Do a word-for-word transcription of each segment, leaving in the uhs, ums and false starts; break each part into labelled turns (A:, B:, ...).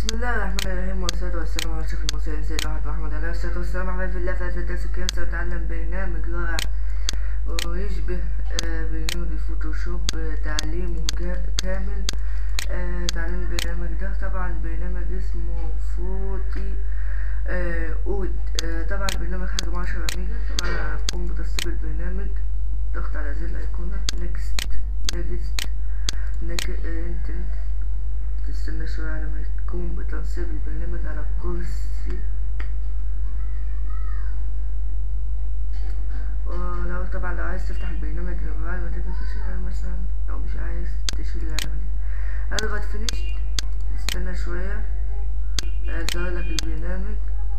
A: بسم الله الرحمن الرحيم، والصلاة والسلام على أشرف المرسلين سيدنا محمد محمد عليه الصلاة والسلام. أحبابي في الله، في هذا الدرس الكريم سنتعلم برنامج رائع ويشبه آه، برنامج الفوتوشوب، آه، تعليمه جا- كامل. آه، تعليم البرنامج ده طبعا برنامج اسمه فوتي آه، أود. آه، طبعا البرنامج حجمه عشرة ميجا. طبعا هقوم بتسطيب البرنامج، ضغط على زر الأيقونة نيكست نيكست نيكست. تستنى شوية على ما تقوم بتنصيب البرنامج على الكرسي. ولو طبعا لو عايز تفتح البرنامج من بعد ما تقفل يعني مثلا، لو مش عايز تشيل يعني اضغط فينيش، استنى شوية يظهر لك البرنامج.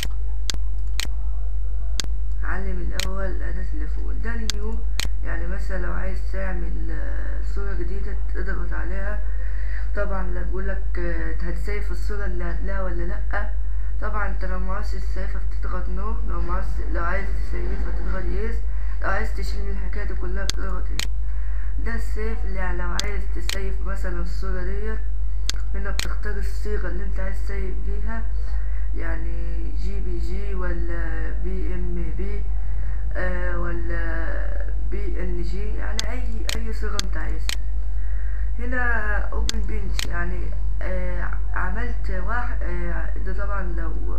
A: علم الأول الأداة اللي فوق ده نيو، يعني مثلا لو عايز تعمل آه، صورة جديدة تضغط عليها. طبعا لا بيقولك آه، هتسيف الصورة اللي هتلاقيها ولا لأ. طبعا انت لو معاوز تسيفها بتضغط نو، لو معاوز لو عايز تسيفها تضغط يس، لو عايز تشيل من الحكاية دي كلها بتضغط ايه. ده السيف اللي يعني لو عايز تسيف مثلا الصورة ديت، هنا بتختار الصيغة اللي انت عايز تسيف بيها، يعني جي بي جي ولا بي ام بي آه ولا بي ان جي، يعني اي اي صيغة انت عايزها. هنا اوبن بنش يعني آه عملت واحد آه ده طبعا لو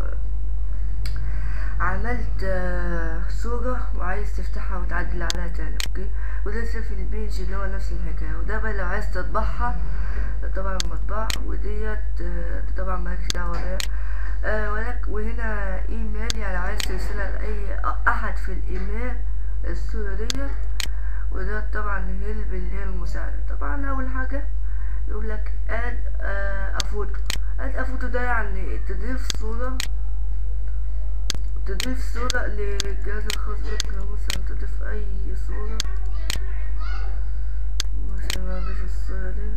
A: عملت آه صورة وعايز تفتحها وتعدل عليها تاني، اوكي. وده سيف البنش اللي هو نفس الحكاية. وده بقى لو عايز تطبعها طبعا المطبعة، وديت آه طبعا مالكش دعوة بيها. آه ولك وهنا ايميل، يعني عايز ترسلها لأي أحد في الايميل الصورة ديت. وده طبعا هيلب اللي هي المساعدة. طبعا أول حاجة يقول لك اد افوتو. اد افوتو ده يعني تضيف صورة تضيف صورة للجهاز الخاص بك. لو مثلا تضيف أي صورة، مثلا أضيف الصورة دي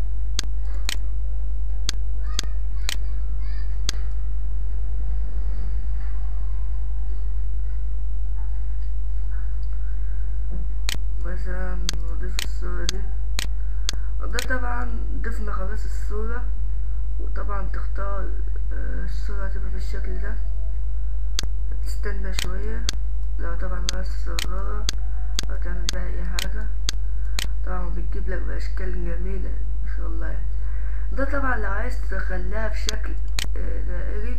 A: مثلا أضيف الصورة دي. ده طبعا ضفنا خلاص الصورة. وطبعا تختار آه، الصورة هتبقى بالشكل ده. تستنى شوية، لو طبعا عايز تصغرها أو تعمل بيها أي حاجة. طبعا بتجيب لك بأشكال جميلة ما شاء الله يعني. ده طبعا لو عايز تخليها بشكل آه، دائري،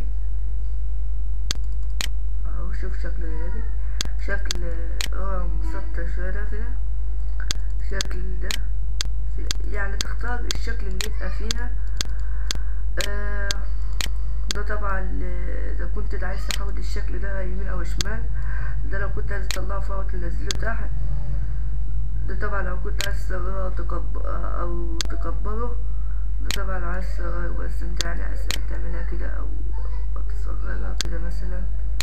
A: اهو شوف شكل دائري، شكل اه مسطح شوية ده كده، شكل ده في- يعني تختار الشكل اللي يبقى فيها. آه ده طبعا ل- اذا كنت عايز تحول الشكل ده يمين او شمال. ده لو كنت عايز تطلعه فوق وتنزله تحت. ده طبعا لو كنت عايز تصغره او تكب- او تكبره. ده طبعا لو عايز تصغره بس انت يعني اسهل تعملها كده او أو تصغرها كده مثلا.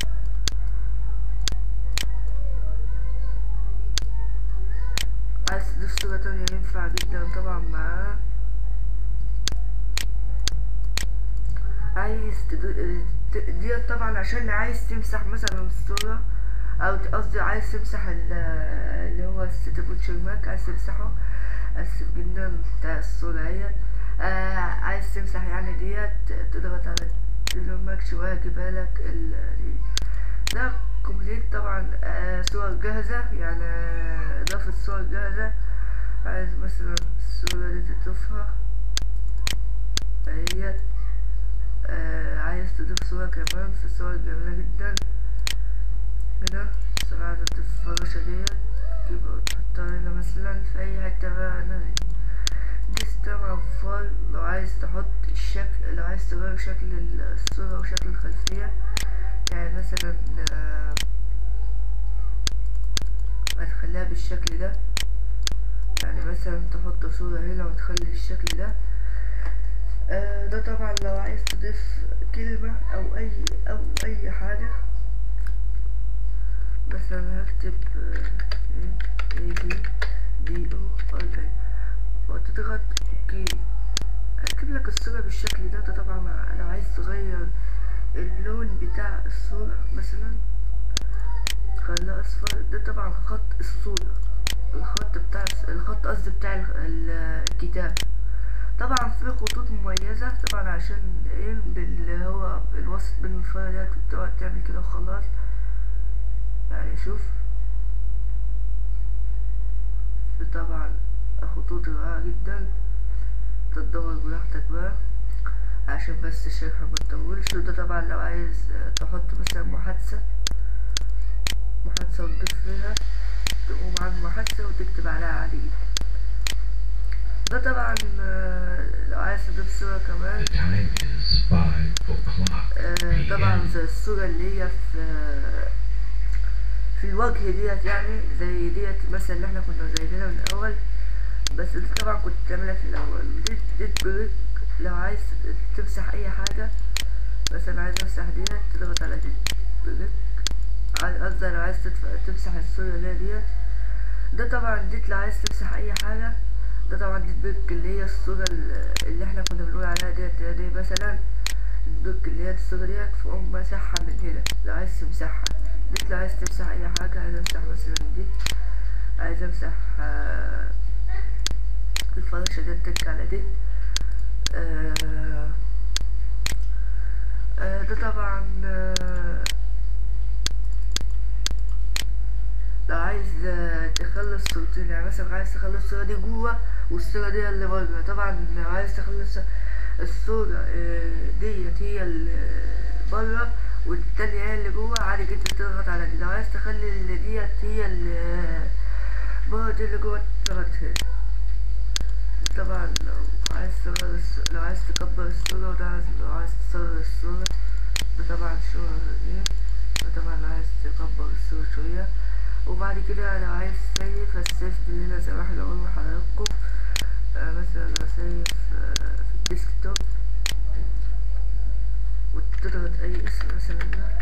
A: عايز تضيف صورة تانية ينفع جدا طبعا معاها. عايز تد- ت- ديت طبعا عشان عايز تمسح مثلا الصورة، او ت- قصدي عايز تمسح ال- اللي هو الست بوتشر مارك، عايز تمسحه. اسف جدا بتاع الصورة اهيت. آه عايز تمسح يعني ديت، تضغط على البوتشر مارك شوية يجيبها لك ال ده كومبليت. طبعا آه صور جاهزة، يعني آه، اضافة صور جاهزة. عايز مثلا الصورة دي تضيفها اهيت. آه عايز تضيف صورة كمان، في صور جميلة جدا هنا. صراحة تضيف الفراشة ديت تجيبها وتحطها هنا مثلا في أي حتة بقى. أنا دي طبعا فايل لو عايز تحط الشكل، لو عايز تغير شكل الصورة وشكل الخلفية. يعني مثلا آه، هتخليها بالشكل ده، يعني مثلا تحط صورة هنا وتخلي الشكل ده. آه ده طبعا لو عايز تضيف كلمة أو أي أو أي حاجة. مثلا هكتب اي دي دي او اي اي وتضغط اوكي، هكتب لك الصورة بالشكل ده. ده طبعا لو عايز تغير اللون بتاع الصورة مثلا خليه اصفر. ده طبعا خط الصورة، الخط بتاع الخط قصدي بتاع ال- ال- الكتاب. طبعا في خطوط مميزة طبعا عشان ايه اللي هو الوسط بين الفرة ديت، وتقعد تعمل كده وخلاص. يعني شوف، في طبعا خطوط رائعة جدا، تدور براحتك بقى عشان بس الشرح متطولش. وده طبعا لو عايز تحط مثلا محادثة محادثة وتضيف فيها، تقوم على المحادثة وتكتب عليها عديد. ده طبعا لو عايز تضيف صورة كمان، آه طبعا زي الصورة اللي هي في في الوجه ديت، يعني زي ديت مثلا اللي احنا كنا جايبينها من الأول، بس دي طبعا كنت تعملها في الأول. دي دي بريك لو عايز تمسح أي حاجة، مثلا عايز امسح ديت تضغط على دي بريك، قصدي لو عايز تمسح الصورة اللي هي ديت. ده طبعا ديت لو عايز تمسح أي حاجة. ده طبعا دي البريك اللي هي الصورة اللي احنا كنا بنقول عليها ديت، دي مثلا البريك اللي هي الصورة ديت، فقوم مسحها من هنا لو عايز تمسحها. ديت لو عايز تمسح أي حاجة، عايز امسح مثلا دي، عايز امسح آه الفراشة دي، تك على دي. آه آه ده طبعا آه لو عايز آه تخلص صورتين، يعني مثلا عايز تخلص الصورة دي جوه والصورة دي اللي بره. طبعا لو عايز تخلص الصورة آه ديت هي اللي بره والتانية هي اللي جوه، عادي جدا تضغط على دي. لو عايز تخلي اللي ديت هي اللي بره دي اللي جوه، تضغط هنا. طبعا لو عايز تصغر لو عايز تكبر الصورة، وده لو عايز تصغر الصورة. ده طبعا الصورة ايه، طبعا لو عايز تكبر الصورة شوية. وبعد كده لو عايز سيف، السيف من هنا زي ما احنا قلنا لحضراتكم. آه مثلا لو سيف آه في الديسكتوب، وتضغط اي اسم مثلا ده،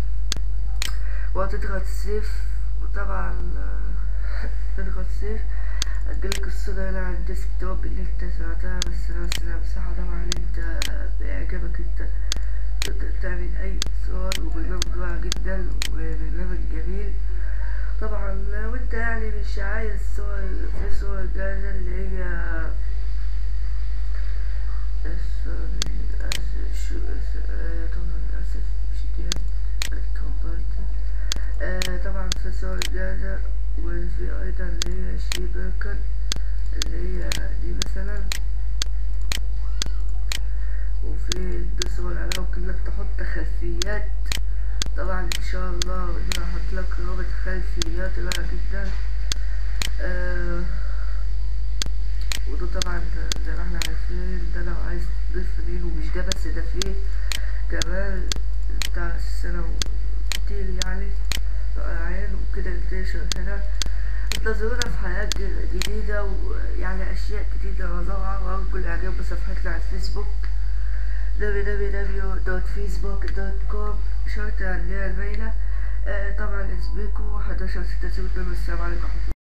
A: وهتضغط سيف. وطبعا آه تضغط سيف، هتجيلك الصورة هنا على الديسكتوب اللي انت سمعتها. بس انا بس انا همسحها طبعا. انت بإعجابك انت تقدر تعمل اي صور، وبرنامج رائع جدا وبرنامج جميل. طبعا لو انت يعني مش عايز صور، في صور جاهزة اللي هي الصور للأسف طبعا للأسف مش ديت اتكبرت. طبعا في صور جاهزة، وفي ايضا اللي هي شي بيركن اللي هي دي مثلا، وفي دي صور عليها ممكن تحط خلفيات. طبعا ان شاء الله انا هحط لك رابط خلفيات رائع جدا. آه وده طبعا زي ما احنا عارفين، ده لو عايز تضيف لين. ومش ده بس، ده فيه كمان بتاع السنة كتير يعني رائعين وكده. انتشر هنا، انتظرونا في حلقات جديدة ويعني اشياء جديدة وروعة. وارجو الاعجاب بصفحتنا على الفيسبوك دبليو دبليو دبليو دوت فيسبوك دوت كوم شرطة اللي هي الميلة. آه طبعا اسبيكو حداشر ستة صفر اتنين. والسلام عليكم ورحمة الله.